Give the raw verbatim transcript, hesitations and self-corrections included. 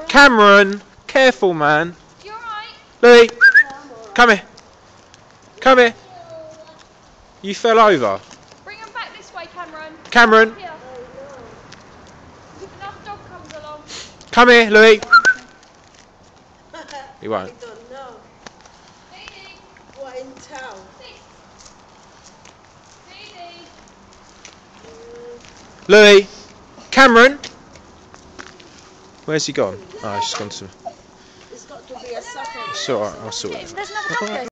Cameron, careful, man. You alright? Louis, come here. Come here. You fell over. Bring him back this way, Cameron. Cameron. Here. Another dog comes along. Come here, Louis. He won't. I don't know. Dee What in town? Dee. Dee. Louis. Cameron. Where's he gone? Oh, he's just gone to... It's got to be a second. It's alright, I'll sort it. There's another dog there.